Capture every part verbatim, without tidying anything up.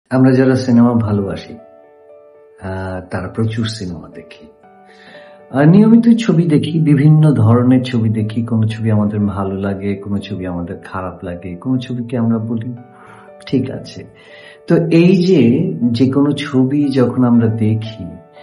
আমরা যারা সিনেমা ভালোবাসি তারা প্রচুর সিনেমা দেখি, নিয়মিত ছবি দেখি, বিভিন্ন ধরনের ছবি দেখি। কোনো ছবি আমাদের ভালো লাগে, কোনো ছবি আমাদের খারাপ লাগে, কোনো ছবিকে আমরা বলি ঠিক আছে। তো এই যে যে কোনো ছবি যখন আমরা দেখি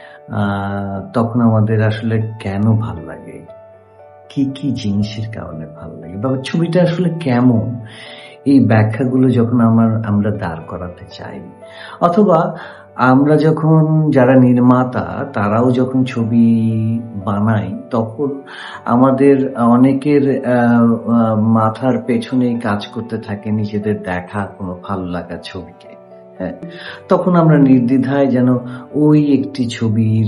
তখন আমাদের আসলে কেন ভালো লাগে, কি কি জিনিসের কারণে ভালো লাগে, বা ছবিটা আসলে কেমন, এই ব্যাখ্যাগুলো যখন আমার আমরা দাঁড় করাতে চাই, অথবা আমরা যখন যারা নির্মাতা তারাও যখন ছবি বানাই, তখন আমাদের অনেকের মাথার পেছনে কাজ করতে থাকে নিজেদের দেখা কোনো ভালো লাগা ছবিকে। হ্যাঁ, তখন আমরা নির্দ্বিধায় যেন ওই একটি ছবির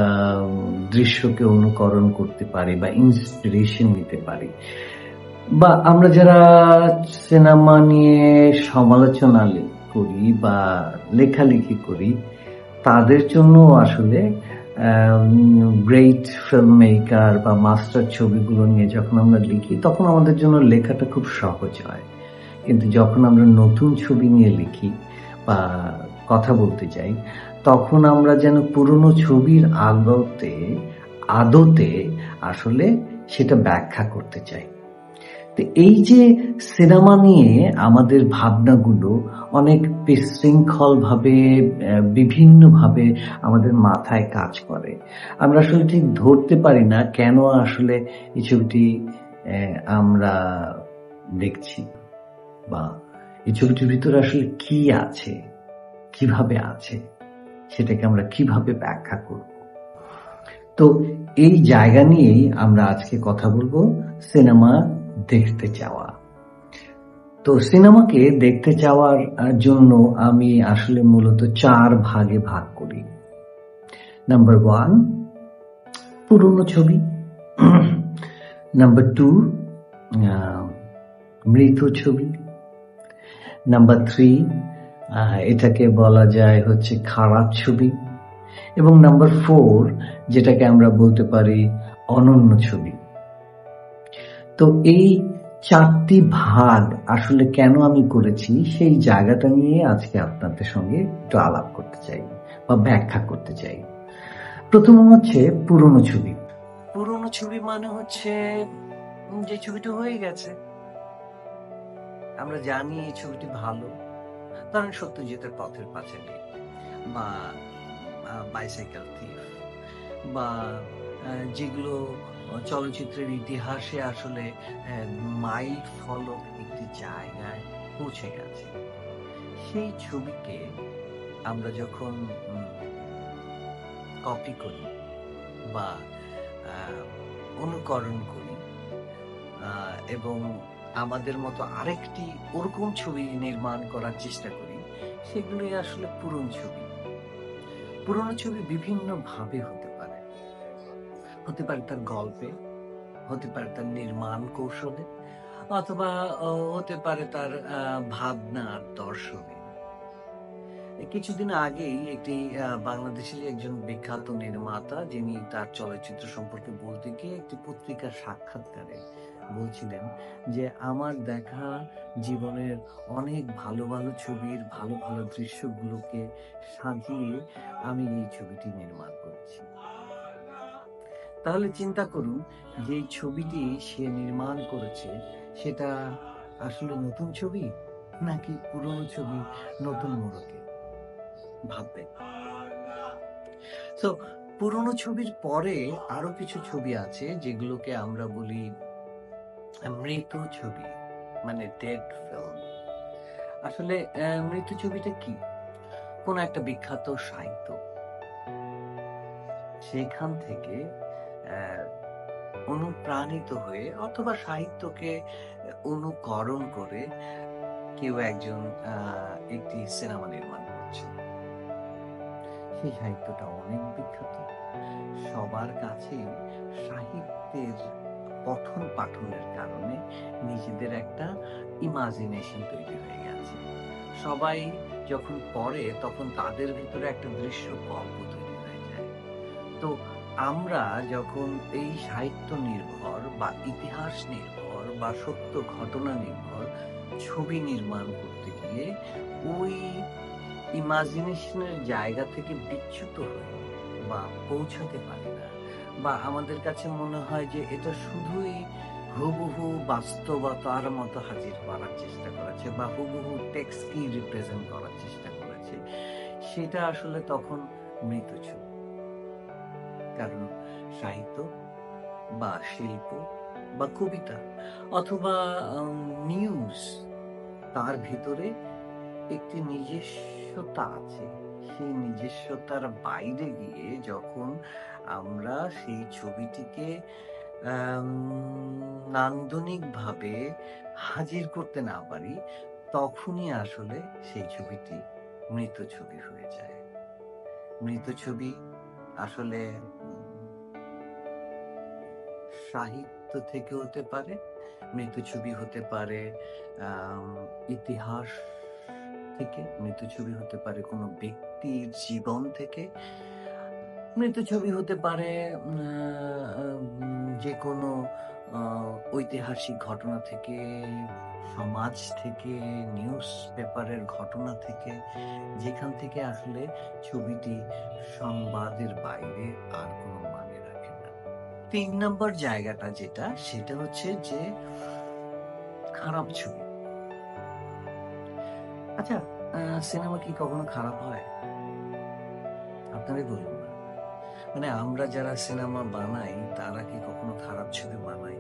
দৃশ্যকে অনুকরণ করতে পারি বা ইন্সপিরেশন নিতে পারি। বা আমরা যারা সিনেমা নিয়ে সমালোচনা করি বা লেখালেখি করি, তাদের জন্য আসলে গ্রেট ফিল্ম মেকার বা মাস্টার ছবিগুলো নিয়ে যখন আমরা লিখি তখন আমাদের জন্য লেখাটা খুব সহজ হয়। কিন্তু যখন আমরা নতুন ছবি নিয়ে লিখি বা কথা বলতে যাই, তখন আমরা যেন পুরনো ছবির আলোতে আদতে আসলে সেটা ব্যাখ্যা করতে চাই। তো এই যে সিনেমা নিয়ে আমাদের ভাবনাগুলো অনেক বিশৃঙ্খল ভাবে বিভিন্ন ভাবে আমাদের মাথায় কাজ করে। আমরা আসলে ঠিক ধরতে পারি না কেন আসলে এই ছবিটি আমরা দেখছি, বা এই ছবিটির ভিতরে আসলে কি আছে, কিভাবে আছে, সেটাকে আমরা কিভাবে ব্যাখ্যা করব। তো এই জায়গা নিয়েই আমরা আজকে কথা বলবো, সিনেমা দেখতে চাওয়া। তো সিনেমাকে দেখতে চাওয়ার জন্য আমি আসলে মূলত চার ভাগে ভাগ করি। নাম্বার ওয়ান, পুরনো ছবি। নাম্বার টু, মৃত ছবি। নাম্বার থ্রি, এটাকে বলা যায় হচ্ছে খারাপ ছবি। এবং নাম্বার ফোর, যেটাকে আমরা বলতে পারি অনন্য ছবি। তো এই চারটি ভাগ আসলে কেন আমি করেছি সেই জায়গাটা নিয়ে আজকে আপনাদের সঙ্গে একটু আলাপ করতে চাই বা ব্যাখ্যা করতে চাই। প্রথম হচ্ছে পুরনো ছবি। পুরনো ছবি মানে হচ্ছে যে ছবিটা হয়ে গেছে, আমরা জানি এই ছবিটি ভালো, ধরেন সত্যজিতের পথের পাঁচালী বা বাইসাইকেল থিফ, বা যেগুলো চলচ্চিত্রের ইতিহাসে আসলে মাইল ফলক একটি জায়গায় পৌঁছে গেছে, সেই ছবিকে আমরা যখন কপি করি বা অনুকরণ করি এবং আমাদের মতো আরেকটি ওরকম ছবি নির্মাণ করার চেষ্টা করি, সেগুলোই আসলে পুরনো ছবি। পুরনো ছবি বিভিন্ন ভাবে হতে পারে, হতে পারে তার গল্পে, হতে পারে তার নির্মাণ কৌশলে, অথবা হতে পারে তার ভাবনার দর্শনে। কিছুদিন আগেই একটি বাংলাদেশের একজন বিখ্যাত নির্মাতা, যিনি তার চলচ্চিত্র সম্পর্কে বলতে গিয়ে একটি পত্রিকার সাক্ষাৎকারে বলছিলেন যে আমার দেখা জীবনের অনেক ভালো ভালো ছবির ভালো ভালো দৃশ্যগুলোকে সাজিয়ে আমি এই ছবিটি নির্মাণ করছি। তাহলে চিন্তা করুন যে ছবিটি সে নির্মাণ করেছে সেটা আসলে নতুন ছবি নাকি পুরনো ছবি নতুন মোড়কে ভাববেন। তো পুরনো ছবির পরে আরো কিছু ছবি আছে যেগুলোকে আমরা বলি মৃত ছবি, মানে ডেড ফিল্ম। আসলে মৃত ছবিটা কি? কোন একটা বিখ্যাত সাহিত্য, সেখান থেকে অনুপ্রাণিত হয়ে অথবা সাহিত্যকে অনুকরণ করে কেউ একজন একটি সিনেমা নির্মাণ করছে। সেই সাহিত্যটা অনেক বিখ্যাত, সবার কাছে সাহিত্যের পঠন পাঠনের কারণে নিজেদের একটা ইমাজিনেশন তৈরি হয়ে গেছে। সবাই যখন পড়ে তখন তাদের ভিতরে একটা দৃশ্য গল্প তৈরি হয়ে যায়। তো আমরা যখন এই সাহিত্য নির্ভর বা ইতিহাস নির্ভর বা সত্য ঘটনা নির্ভর ছবি নির্মাণ করতে গিয়ে ওই ইমাজিনেশনের জায়গা থেকে বিচ্যুত হই বা পৌঁছাতে পারি না, বা আমাদের কাছে মনে হয় যে এটা শুধুই হুবহু বাস্তবতার মতো হাজির করার চেষ্টা করেছে বা হুবহু টেক্সটকেই রিপ্রেজেন্ট করার চেষ্টা করেছে, সেটা আসলে তখন মৃত ছবি। কারণ সাহিত্য বা শিল্প বা কবিতা অথবা নিউজ, তার ভিতরে একটি নিজস্বতা আছে। সেই নিজস্বতার বাইরে গিয়ে যখন আমরা সেই ছবিটিকে আম নান্দনিকভাবে হাজির করতে না পারি, তখনই আসলে সেই ছবিটি মৃত ছবি হয়ে যায়। মৃত ছবি আসলে উম সাহিত্য থেকে হতে পারে, মৃত ছবি হতে পারে আম ইতিহাস থেকে, মৃত ছবি হতে পারে কোনো ব্যক্তির জীবন থেকে, মৃত ছবি হতে পারে উম আ উম যেকোনো আ ঐতিহাসিক ঘটনা থেকে, সমাজ থেকে, নিউজ পেপারের ঘটনা থেকে, যেখান থেকে আসলে ছবিটি সংবাদের বাইরে আর কোনো মানে রাখে না। তিন নম্বর জায়গাটা যেটা, সেটা হচ্ছে যে খারাপ ছবি। আচ্ছা, আ সিনেমা কি কখনো খারাপ হয়? আপনারাই বলুন না। মানে আমরা যারা সিনেমা বানাই, তারা কি কখনো খারাপ ছবি বানাই?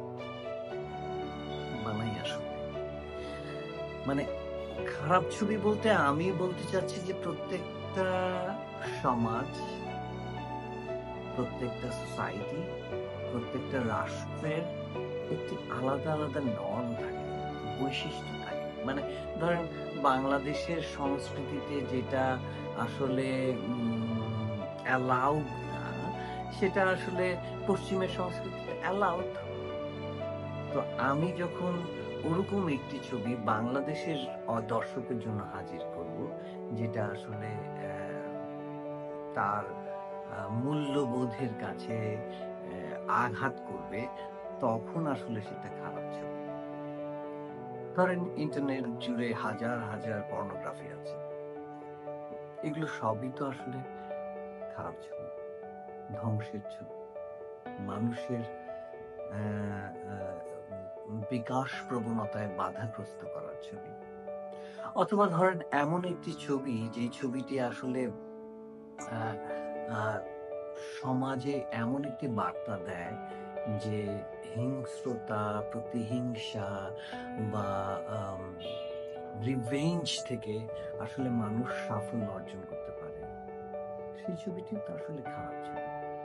বানাই আসলে। মানে খারাপ ছবি বলতে আমি বলতে চাচ্ছি যে প্রত্যেকটা সমাজ, প্রত্যেকটা সোসাইটি, প্রত্যেকটা রাষ্ট্রের একটি আলাদা, আলাদা নর্ম থাকে, বৈশিষ্ট্য থাকে। মানে ধরেন বাংলাদেশের সংস্কৃতিতে যেটা আসলে উম অ্যালাউড না, সেটা আসলে পশ্চিমের সংস্কৃতিতে অ্যালাউড। তো আমি যখন ওরকম একটি ছবি বাংলাদেশের অ দর্শকের জন্য হাজির করব, যেটা আসলে অ্যা তার আ মূল্যবোধের কাছে অ্যা আঘাত করবে, তখন আসলে সেটা খারাপ ছবি। ধরেন ইন্টারনেট জুড়ে হাজার, হাজার পর্নোগ্রাফি আছে। এগুলো সবই তো আসলে খারাপ ছবি, ধ্বংসের ছবি। মানুষের অ্যা অ্যা উম বিকাশ প্রবণতায় বাধাগ্রস্ত করার ছবি। অথবা ধরেন এমন একটি ছবি, যেই ছবিটি আসলে আ আ সমাজে এমন একটি বার্তা দেয় যে হিংস্রতা, প্রতিহিংসা বা আম রিভেঞ্জ থেকে আসলে মানুষ সাফল্য অর্জন করতে পারে। সেই ছবিটি তো আসলে খারাপ ছবি।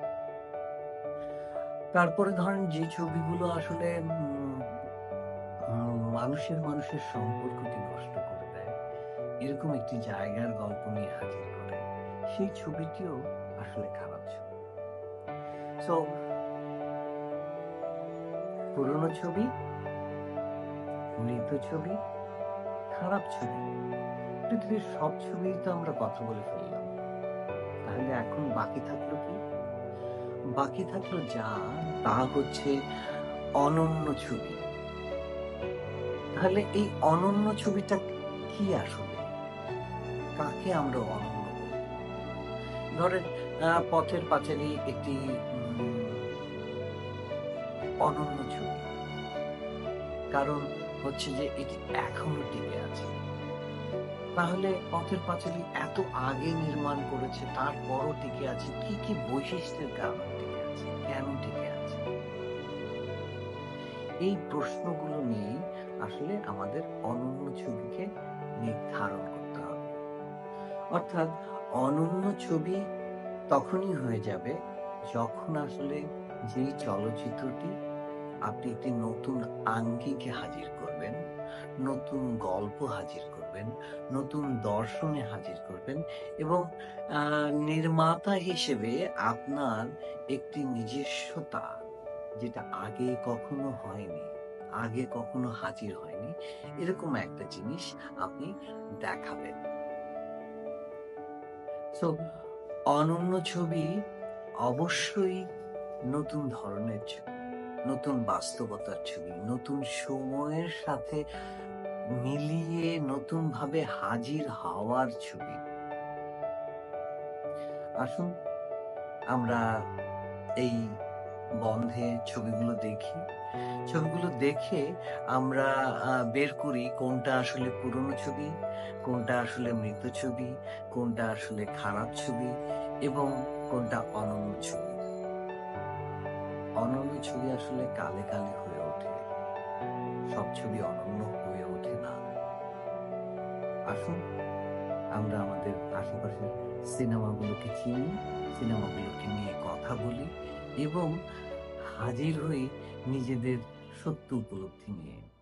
তারপরে ধরেন যে ছবিগুলো আসলে উম উম মানুষের মানুষের সম্পর্ককে নষ্ট করে দেয়, এরকম একটি জায়গার গল্প নিয়ে হাজির করে, সেই ছবিটিও আসলে খারাপ ছবি। সো পুরনো ছবি, মৃত ছবি, খারাপ ছবি, পৃথিবীর সব ছবিই তো আমরা কথা বলে ফেললাম। তাহলে এখন বাকি থাকলো কি? বাকি থাকলো যা, তা হচ্ছে অনন্য ছবি। তাহলে এই অনন্য ছবিটা কি আসলে? কাকে আমরা অনন্য বলব? ধরেন আ পথের পাঁচালী একটি উম অনন্য ছবি। কারণ হচ্ছে যে এটি এখনো টিকে আছে। তাহলে পথের পাঁচালী এত আগে নির্মাণ করেছে, তারপরও টিকে আছে। কি, কি বৈশিষ্ট্যের কারণে টিকে আছে? কেন টিকে আছে? এই প্রশ্নগুলো নিয়েই আসলে আমাদের অনন্য ছবিকে নির্ধারণ করতে হবে। অর্থাৎ অনন্য ছবি তখনই হয়ে যাবে যখন আসলে যেই চলচ্চিত্রটি আপনি একটি নতুন আঙ্গিকে হাজির করবেন, নতুন গল্প হাজির করবেন, নতুন দর্শনে হাজির করবেন এবং আ নির্মাতা হিসেবে আপনার একটি নিজস্বতা, যেটা আগে কখনো হয়নি, আগে কখনো হাজির হয়নি, এরকম একটা জিনিস আপনি দেখাবেন। সো অনন্য ছবি অবশ্যই নতুন ধরনের ছবি, নতুন বাস্তবতার ছবি, নতুন সময়ের সাথে মিলিয়ে নতুন ভাবে হাজির হওয়ার ছবি। আসুন আমরা এই বন্ধে ছবিগুলো দেখি। ছবিগুলো দেখে আমরা আ বের করি কোনটা আসলে পুরনো ছবি, কোনটা আসলে মৃত ছবি, কোনটা আসলে খারাপ ছবি এবং কোনটা অনন্য ছবি। অনন্য ছবি আসলে কালে, কালে হয়ে ওঠে। সব ছবি অনন্য হয়ে ওঠে না। আসুন আমরা আমাদের আশেপাশের সিনেমাগুলোকে চিনি, সিনেমাগুলোকে নিয়ে কথা বলি এবং হাজির হই নিজেদের সত্য উপলব্ধি নিয়ে।